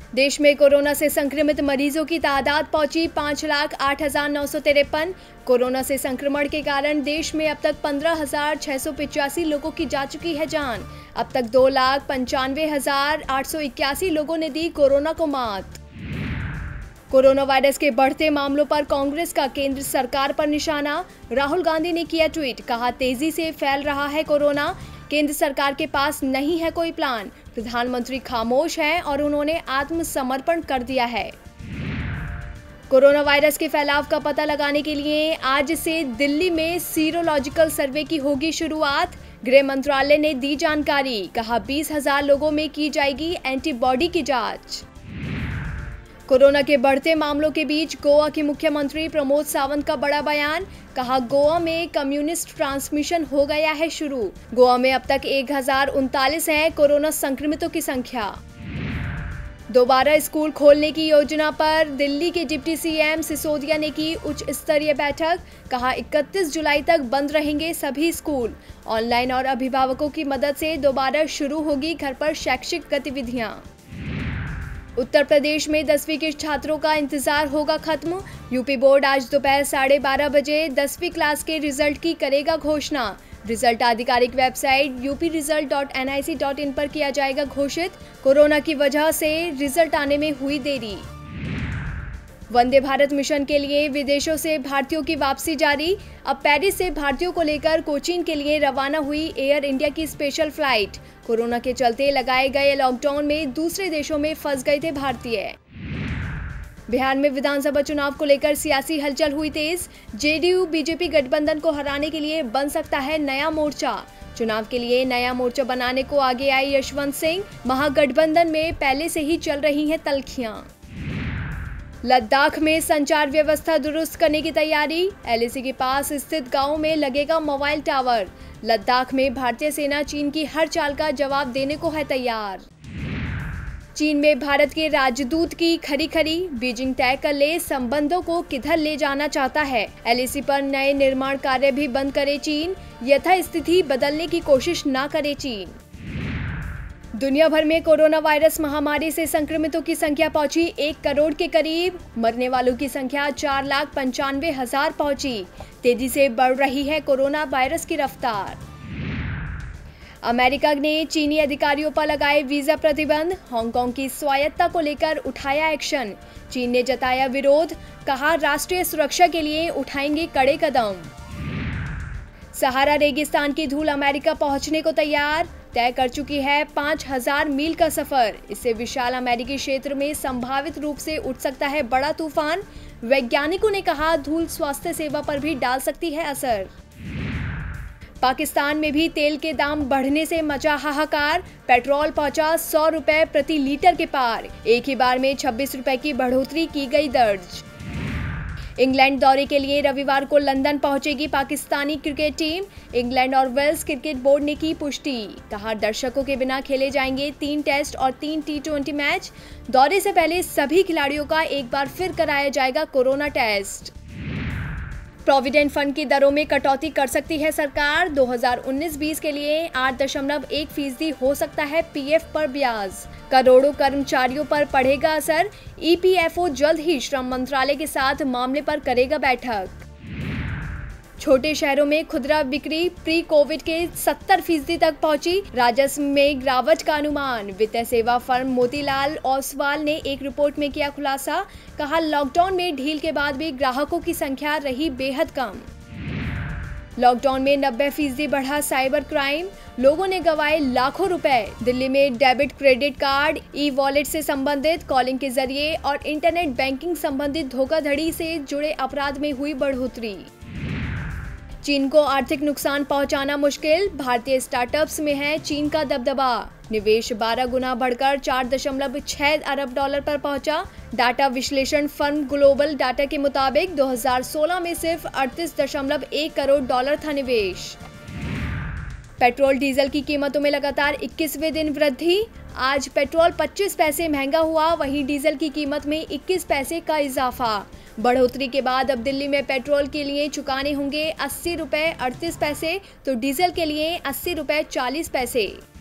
देश में कोरोना से संक्रमित मरीजों की तादाद पहुंची 5,08,953। कोरोना से संक्रमण के कारण देश में अब तक 15,685 लोगों की जा चुकी है जान। अब तक 2,95,881 लोगों ने दी कोरोना को मात। कोरोना वायरस के बढ़ते मामलों पर कांग्रेस का केंद्र सरकार पर निशाना। राहुल गांधी ने किया ट्वीट, कहा तेजी से फैल रहा है कोरोना, केंद्र सरकार के पास नहीं है कोई प्लान। प्रधानमंत्री खामोश हैं और उन्होंने आत्मसमर्पण कर दिया है। कोरोना वायरस के फैलाव का पता लगाने के लिए आज से दिल्ली में सीरोलॉजिकल सर्वे की होगी शुरुआत। गृह मंत्रालय ने दी जानकारी, कहा 20,000 लोगों में की जाएगी एंटीबॉडी की जांच। कोरोना के बढ़ते मामलों के बीच गोवा के मुख्यमंत्री प्रमोद सावंत का बड़ा बयान, कहा गोवा में कम्युनिस्ट ट्रांसमिशन हो गया है शुरू। गोवा में अब तक 1,039 है कोरोना संक्रमितों की संख्या। दोबारा स्कूल खोलने की योजना पर दिल्ली के डिप्टी सीएम सिसोदिया ने की उच्च स्तरीय बैठक, कहा 31 जुलाई तक बंद रहेंगे सभी स्कूल। ऑनलाइन और अभिभावकों की मदद से दोबारा शुरू होगी घर पर शैक्षिक गतिविधियां। उत्तर प्रदेश में 10वीं के छात्रों का इंतजार होगा खत्म। यूपी बोर्ड आज दोपहर 12:30 बजे 10वीं क्लास के रिजल्ट की करेगा घोषणा। रिजल्ट आधिकारिक वेबसाइट upresult.nic.in पर किया जाएगा घोषित। कोरोना की वजह से रिजल्ट आने में हुई देरी। वंदे भारत मिशन के लिए विदेशों से भारतीयों की वापसी जारी। अब पेरिस से भारतीयों को लेकर कोचीन के लिए रवाना हुई एयर इंडिया की स्पेशल फ्लाइट। कोरोना के चलते लगाए गए लॉकडाउन में दूसरे देशों में फंस गए थे भारतीय। बिहार में विधानसभा चुनाव को लेकर सियासी हलचल हुई तेज। जेडीयू बीजेपी गठबंधन को हराने के लिए बन सकता है नया मोर्चा। चुनाव के लिए नया मोर्चा बनाने को आगे आए यशवंत सिंह। महागठबंधन में पहले से ही चल रही हैं तल्खियां। लद्दाख में संचार व्यवस्था दुरुस्त करने की तैयारी। एलएसी के पास स्थित गांव में लगेगा मोबाइल टावर। लद्दाख में भारतीय सेना चीन की हर चाल का जवाब देने को है तैयार। चीन में भारत के राजदूत की खरी बीजिंग तय कर ले संबंधों को किधर ले जाना चाहता है। एलएसी पर नए निर्माण कार्य भी बंद करे चीन। यथास्थिति बदलने की कोशिश न करे चीन। दुनिया भर में कोरोना वायरस महामारी से संक्रमितों की संख्या पहुंची 1 करोड़ के करीब। मरने वालों की संख्या 4,95,000 पहुंची। तेजी से बढ़ रही है कोरोना वायरस की रफ्तार। अमेरिका ने चीनी अधिकारियों पर लगाए वीजा प्रतिबंध। हांगकांग की स्वायत्तता को लेकर उठाया एक्शन। चीन ने जताया विरोध, कहा राष्ट्रीय सुरक्षा के लिए उठाएंगे कड़े कदम। सहारा रेगिस्तान की धूल अमेरिका पहुंचने को तैयार। तय कर चुकी है 5,000 मील का सफर। इससे विशाल अमेरिकी क्षेत्र में संभावित रूप से उठ सकता है बड़ा तूफान। वैज्ञानिकों ने कहा धूल स्वास्थ्य सेवा पर भी डाल सकती है असर। पाकिस्तान में भी तेल के दाम बढ़ने से मचा हाहाकार। पेट्रोल पहुंचा 100 रुपए प्रति लीटर के पार। एक ही बार में 26 रुपए की बढ़ोतरी की गई दर्ज। इंग्लैंड दौरे के लिए रविवार को लंदन पहुंचेगी पाकिस्तानी क्रिकेट टीम। इंग्लैंड और वेल्स क्रिकेट बोर्ड ने की पुष्टि, कहा दर्शकों के बिना खेले जाएंगे 3 टेस्ट और 3 T20 मैच। दौरे से पहले सभी खिलाड़ियों का एक बार फिर कराया जाएगा कोरोना टेस्ट। प्रोविडेंट फंड की दरों में कटौती कर सकती है सरकार। 2019-20 के लिए 8.1% हो सकता है पीएफ पर ब्याज। करोड़ों कर्मचारियों पर पड़ेगा असर। ईपीएफओ जल्द ही श्रम मंत्रालय के साथ मामले पर करेगा बैठक। छोटे शहरों में खुदरा बिक्री प्री कोविड के 70% तक पहुंची। राजस्व में गिरावट का अनुमान। वित्तीय सेवा फर्म मोतीलाल ओसवाल ने एक रिपोर्ट में किया खुलासा, कहा लॉकडाउन में ढील के बाद भी ग्राहकों की संख्या रही बेहद कम। लॉकडाउन में 90% बढ़ा साइबर क्राइम। लोगों ने गंवाए लाखों रुपए। दिल्ली में debit credit card, e wallet से संबंधित कॉलिंग के जरिए और इंटरनेट बैंकिंग संबंधित धोखाधड़ी से जुड़े अपराध में हुई बढ़ोतरी। चीन को आर्थिक नुकसान पहुंचाना मुश्किल। भारतीय स्टार्टअप्स में है चीन का दबदबा। निवेश 12 गुना बढ़कर $4.6 अरब पर पहुंचा। डाटा विश्लेषण फर्म ग्लोबल डाटा के मुताबिक 2016 में सिर्फ $38.1 करोड़ था निवेश। पेट्रोल डीजल की कीमतों में लगातार 21वें दिन वृद्धि। आज पेट्रोल 25 पैसे महंगा हुआ, वहीं डीजल की कीमत में 21 पैसे का इजाफा। बढ़ोतरी के बाद अब दिल्ली में पेट्रोल के लिए चुकाने होंगे 80 रुपये 38 पैसे, तो डीजल के लिए 80 रुपये 40 पैसे।